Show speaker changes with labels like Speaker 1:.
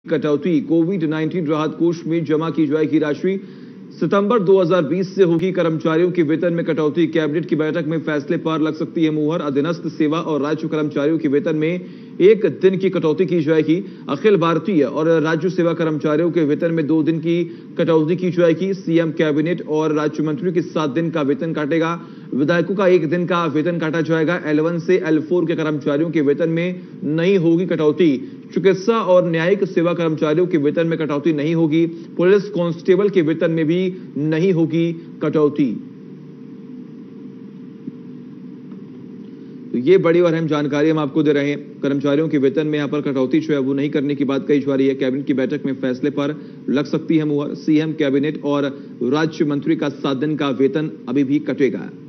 Speaker 1: कटौती। कोविड-19 राहत कोष में जमा की जाएगी राशि। सितंबर 2020 से होगी कर्मचारियों के वेतन में कटौती। कैबिनेट की बैठक में फैसले पर लग सकती है मुहर। अधीनस्थ सेवा और राज्य कर्मचारियों के वेतन में 1 दिन की कटौती की जाएगी। अखिल भारतीय और राज्य सेवा कर्मचारियों के वेतन में 2 दिन की कटौती की जाएगी। सीएम कैबिनेट और राज्य मंत्रियों के 7 दिन का वेतन काटेगा। विधायकों का 1 दिन का वेतन काटा जाएगा। L1 से L4 के कर्मचारियों के वेतन में नहीं होगी कटौती। चिकित्सा और न्यायिक सेवा कर्मचारियों के वेतन में कटौती नहीं होगी। पुलिस कांस्टेबल के वेतन में भी नहीं होगी कटौती। तो ये बड़ी और अहम जानकारी हम आपको दे रहे हैं। कर्मचारियों के वेतन में यहां पर कटौती जो है वो नहीं करने की बात कही जा रही है। कैबिनेट की बैठक में फैसले पर लग सकती है मुहर। सीएम कैबिनेट और राज्य मंत्री का 7 दिन का वेतन अभी भी कटेगा।